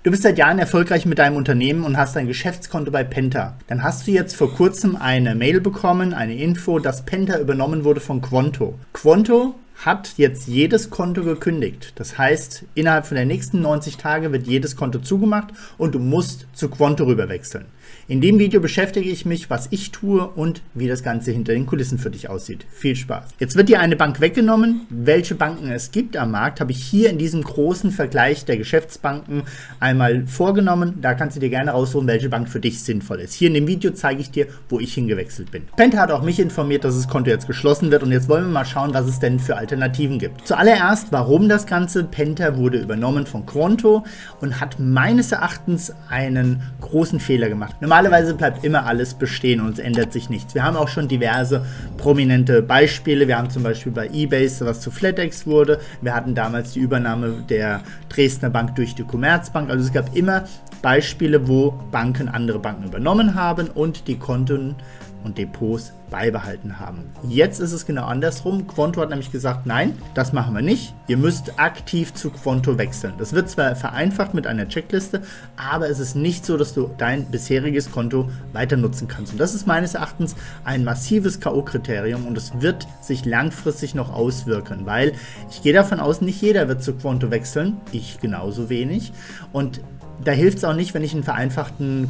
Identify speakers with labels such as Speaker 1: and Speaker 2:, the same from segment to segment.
Speaker 1: Du bist seit Jahren erfolgreich mit deinem Unternehmen und hast ein Geschäftskonto bei Penta. Dann hast du jetzt vor kurzem eine Mail bekommen, eine Info, dass Penta übernommen wurde von Qonto. Qonto hat jetzt jedes Konto gekündigt. Das heißt, innerhalb von den nächsten 90 Tagen wird jedes Konto zugemacht und du musst zu Qonto rüberwechseln. In dem Video beschäftige ich mich, was ich tue und wie das Ganze hinter den Kulissen für dich aussieht. Viel Spaß! Jetzt wird dir eine Bank weggenommen. Welche Banken es gibt am Markt, habe ich hier in diesem großen Vergleich der Geschäftsbanken einmal vorgenommen. Da kannst du dir gerne raussuchen, welche Bank für dich sinnvoll ist. Hier in dem Video zeige ich dir, wo ich hingewechselt bin. Penta hat auch mich informiert, dass das Konto jetzt geschlossen wird und jetzt wollen wir mal schauen, was es denn für Alternativen gibt. Zuallererst, warum das Ganze? Penta wurde übernommen von Qonto und hat meines Erachtens einen großen Fehler gemacht. Normalerweise bleibt immer alles bestehen und es ändert sich nichts. Wir haben auch schon diverse prominente Beispiele. Wir haben zum Beispiel bei eBay, was zu Flatex wurde. Wir hatten damals die Übernahme der Dresdner Bank durch die Commerzbank. Also es gab immer Beispiele, wo Banken andere Banken übernommen haben und die Konten und Depots beibehalten haben. Jetzt ist es genau andersrum. Qonto hat nämlich gesagt, nein, das machen wir nicht. Ihr müsst aktiv zu Qonto wechseln. Das wird zwar vereinfacht mit einer Checkliste, aber es ist nicht so, dass du dein bisheriges Konto weiter nutzen kannst. Und das ist meines Erachtens ein massives K.O.-Kriterium und es wird sich langfristig noch auswirken, weil ich gehe davon aus, nicht jeder wird zu Qonto wechseln, ich genauso wenig. Und da hilft es auch nicht, wenn ich einen vereinfachten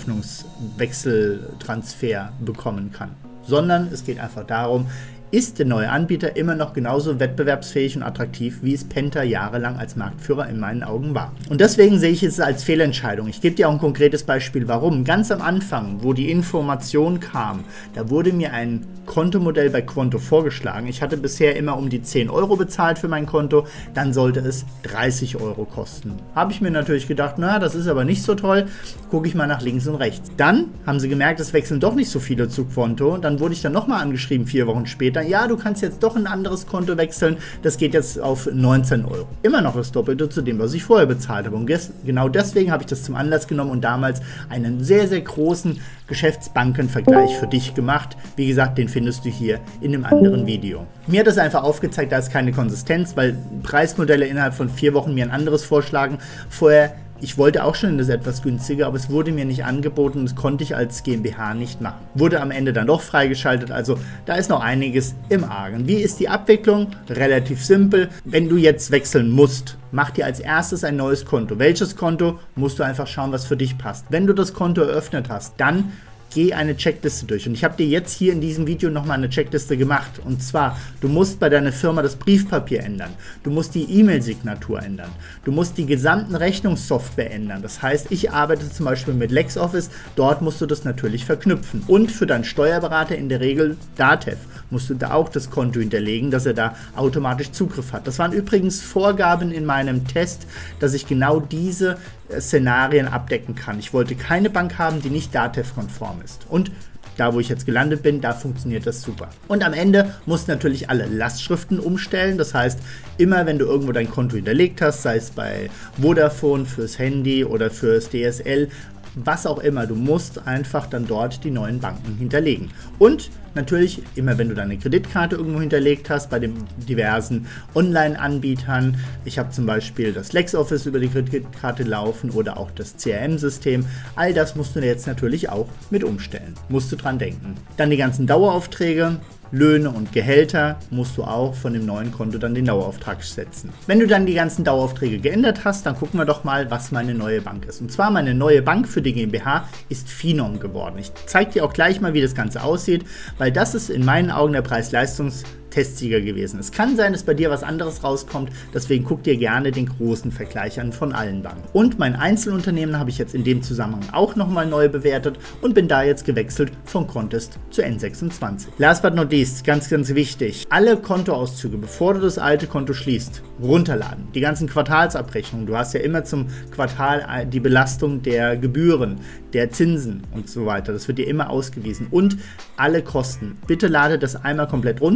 Speaker 1: Kontoeröffnungswechseltransfer bekommen kann, sondern es geht einfach darum, ist der neue Anbieter immer noch genauso wettbewerbsfähig und attraktiv, wie es Penta jahrelang als Marktführer in meinen Augen war. Und deswegen sehe ich es als Fehlentscheidung. Ich gebe dir auch ein konkretes Beispiel, warum. Ganz am Anfang, wo die Information kam, da wurde mir ein Kontomodell bei Qonto vorgeschlagen. Ich hatte bisher immer um die 10 Euro bezahlt für mein Konto, dann sollte es 30 Euro kosten. Habe ich mir natürlich gedacht, na, das ist aber nicht so toll, gucke ich mal nach links und rechts. Dann haben sie gemerkt, es wechseln doch nicht so viele zu Qonto. Dann wurde ich dann nochmal angeschrieben, 4 Wochen später, ja, du kannst jetzt doch ein anderes Konto wechseln, das geht jetzt auf 19 Euro. Immer noch das Doppelte zu dem, was ich vorher bezahlt habe. Und genau deswegen habe ich das zum Anlass genommen und damals einen sehr, sehr großen Geschäftsbankenvergleich für dich gemacht. Wie gesagt, den findest du hier in einem anderen Video. Mir hat das einfach aufgezeigt, da ist keine Konsistenz, weil Preismodelle innerhalb von 4 Wochen mir ein anderes vorschlagen. Vorher, ich wollte auch schon das etwas günstiger, aber es wurde mir nicht angeboten und das konnte ich als GmbH nicht machen. Wurde am Ende dann doch freigeschaltet, also da ist noch einiges im Argen. Wie ist die Abwicklung? Relativ simpel. Wenn du jetzt wechseln musst, mach dir als erstes ein neues Konto. Welches Konto? Musst du einfach schauen, was für dich passt. Wenn du das Konto eröffnet hast, dann geh eine Checkliste durch. Und ich habe dir jetzt hier in diesem Video nochmal eine Checkliste gemacht. Und zwar, du musst bei deiner Firma das Briefpapier ändern. Du musst die E-Mail-Signatur ändern. Du musst die gesamten Rechnungssoftware ändern. Das heißt, ich arbeite zum Beispiel mit LexOffice. Dort musst du das natürlich verknüpfen. Und für deinen Steuerberater in der Regel Datev musst du da auch das Konto hinterlegen, dass er da automatisch Zugriff hat. Das waren übrigens Vorgaben in meinem Test, dass ich genau diese Szenarien abdecken kann. Ich wollte keine Bank haben, die nicht Datev-konform ist. Und da, wo ich jetzt gelandet bin, da funktioniert das super. Und am Ende musst du natürlich alle Lastschriften umstellen. Das heißt, immer wenn du irgendwo dein Konto hinterlegt hast, sei es bei Vodafone fürs Handy oder fürs DSL, was auch immer, du musst einfach dann dort die neuen Banken hinterlegen. Und natürlich, immer wenn du deine Kreditkarte irgendwo hinterlegt hast, bei den diversen Online-Anbietern, ich habe zum Beispiel das LexOffice über die Kreditkarte laufen oder auch das CRM-System, all das musst du jetzt natürlich auch mit umstellen. Musst du dran denken. Dann die ganzen Daueraufträge, Löhne und Gehälter musst du auch von dem neuen Konto dann den Dauerauftrag setzen. Wenn du dann die ganzen Daueraufträge geändert hast, dann gucken wir doch mal, was meine neue Bank ist. Und zwar meine neue Bank für die GmbH ist Finom geworden. Ich zeige dir auch gleich mal, wie das Ganze aussieht, weil das ist in meinen Augen der Preis-Leistungs-Testsieger gewesen. Es kann sein, dass bei dir was anderes rauskommt, deswegen guck dir gerne den großen Vergleich an von allen Banken. Und mein Einzelunternehmen habe ich jetzt in dem Zusammenhang auch nochmal neu bewertet und bin da jetzt gewechselt von Contest zu N26. Last but not least, ganz, ganz wichtig, alle Kontoauszüge, bevor du das alte Konto schließt, runterladen. Die ganzen Quartalsabrechnungen, du hast ja immer zum Quartal die Belastung der Gebühren, der Zinsen und so weiter. Das wird dir immer ausgewiesen. Und alle Kosten. Bitte lade das einmal komplett runter. Ich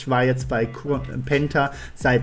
Speaker 1: war jetzt bei Penta seit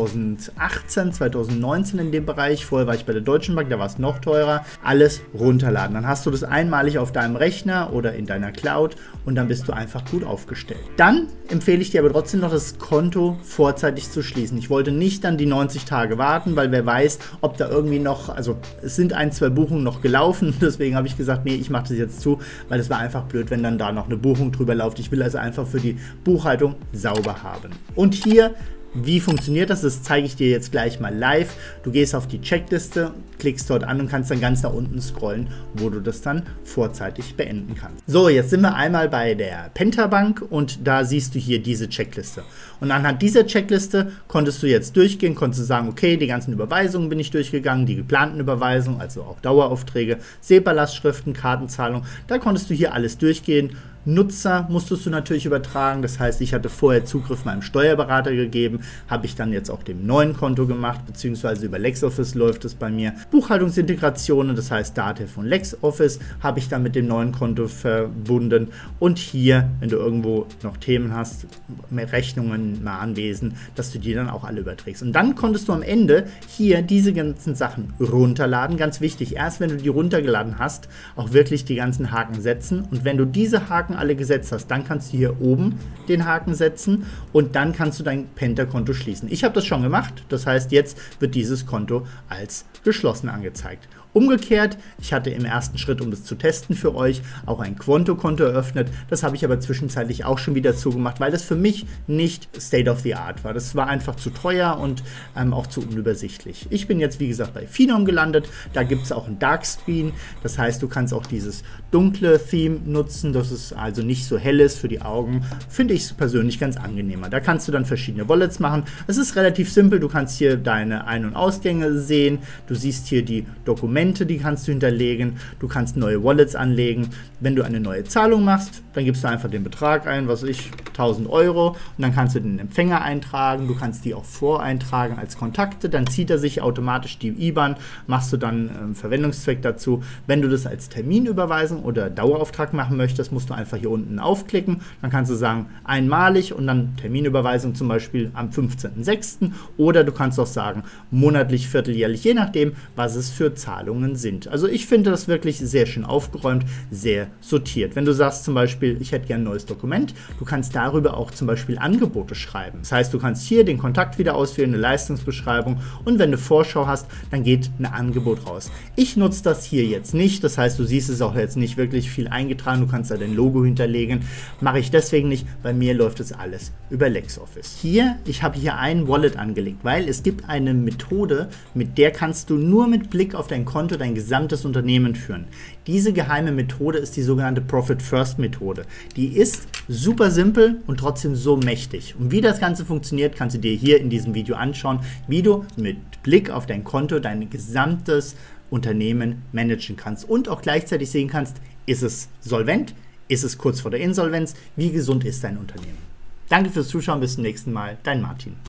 Speaker 1: 2018, 2019 in dem Bereich. Vorher war ich bei der Deutschen Bank, da war es noch teurer. Alles runterladen. Dann hast du das einmalig auf deinem Rechner oder in deiner Cloud und dann bist du einfach gut aufgestellt. Dann empfehle ich dir aber trotzdem noch, das Konto vorzeitig zu schließen. Ich wollte nicht dann die 90 Tage warten, weil wer weiß, ob da irgendwie noch, also es sind 1, 2 Buchungen noch gelaufen, deswegen habe ich gesagt, nee, ich mache das jetzt zu, weil es war einfach blöd, wenn dann da noch eine Buchung drüber läuft. Ich will also einfach für die Buchhaltung sauber haben. Und hier, wie funktioniert das? Das zeige ich dir jetzt gleich mal live. Du gehst auf die Checkliste, klickst dort an und kannst dann ganz nach unten scrollen, wo du das dann vorzeitig beenden kannst. So, jetzt sind wir einmal bei der Penta Bank und da siehst du hier diese Checkliste. Und anhand dieser Checkliste konntest du jetzt durchgehen, konntest du sagen, okay, die ganzen Überweisungen bin ich durchgegangen, die geplanten Überweisungen, also auch Daueraufträge, SEPA-Lastschriften, Kartenzahlung, da konntest du hier alles durchgehen. Nutzer musstest du natürlich übertragen, das heißt, ich hatte vorher Zugriff meinem Steuerberater gegeben, habe ich dann jetzt auch dem neuen Konto gemacht, beziehungsweise über LexOffice läuft es bei mir. Buchhaltungsintegrationen, das heißt Datev und LexOffice, habe ich dann mit dem neuen Konto verbunden und hier, wenn du irgendwo noch Themen hast, mehr Rechnungen, Mahnwesen, dass du die dann auch alle überträgst. Und dann konntest du am Ende hier diese ganzen Sachen runterladen, ganz wichtig, erst wenn du die runtergeladen hast, auch wirklich die ganzen Haken setzen und wenn du diese Haken alle gesetzt hast, dann kannst du hier oben den Haken setzen und dann kannst du dein Penta-Konto schließen. Ich habe das schon gemacht, das heißt, jetzt wird dieses Konto als geschlossen angezeigt. Umgekehrt, ich hatte im ersten Schritt, um das zu testen für euch, auch ein Quonto-Konto eröffnet. Das habe ich aber zwischenzeitlich auch schon wieder zugemacht, weil das für mich nicht State of the Art war. Das war einfach zu teuer und auch zu unübersichtlich. Ich bin jetzt, wie gesagt, bei Phenom gelandet. Da gibt es auch ein Dark Screen. Das heißt, du kannst auch dieses dunkle Theme nutzen, dass es also nicht so hell ist für die Augen. Finde ich persönlich ganz angenehmer. Da kannst du dann verschiedene Wallets machen. Es ist relativ simpel. Du kannst hier deine Ein- und Ausgänge sehen. Du siehst hier die Dokumente, die kannst du hinterlegen, du kannst neue Wallets anlegen. Wenn du eine neue Zahlung machst, dann gibst du einfach den Betrag ein, was weiß ich, 1000 Euro und dann kannst du den Empfänger eintragen, du kannst die auch voreintragen als Kontakte, dann zieht er sich automatisch die IBAN, machst du dann Verwendungszweck dazu. Wenn du das als Terminüberweisung oder Dauerauftrag machen möchtest, musst du einfach hier unten aufklicken, dann kannst du sagen einmalig und dann Terminüberweisung zum Beispiel am 15.06. oder du kannst auch sagen monatlich, vierteljährlich, je nachdem, was es für Zahlungen sind. Also ich finde das wirklich sehr schön aufgeräumt, sehr sortiert. Wenn du sagst zum Beispiel, ich hätte gerne ein neues Dokument, du kannst darüber auch zum Beispiel Angebote schreiben. Das heißt, du kannst hier den Kontakt wieder auswählen, eine Leistungsbeschreibung und wenn du Vorschau hast, dann geht ein Angebot raus. Ich nutze das hier jetzt nicht, das heißt, du siehst es auch jetzt nicht wirklich viel eingetragen, du kannst da dein Logo hinterlegen. Mache ich deswegen nicht, bei mir läuft das alles über LexOffice. Ich habe hier ein Wallet angelegt, weil es gibt eine Methode, mit der kannst du nur mit Blick auf dein Konto dein gesamtes Unternehmen führen. Diese geheime Methode ist die sogenannte Profit First Methode. Die ist super simpel und trotzdem so mächtig. Und wie das Ganze funktioniert, kannst du dir hier in diesem Video anschauen, wie du mit Blick auf dein Konto dein gesamtes Unternehmen managen kannst und auch gleichzeitig sehen kannst, ist es solvent, ist es kurz vor der Insolvenz, wie gesund ist dein Unternehmen. Danke fürs Zuschauen, bis zum nächsten Mal, dein Martin.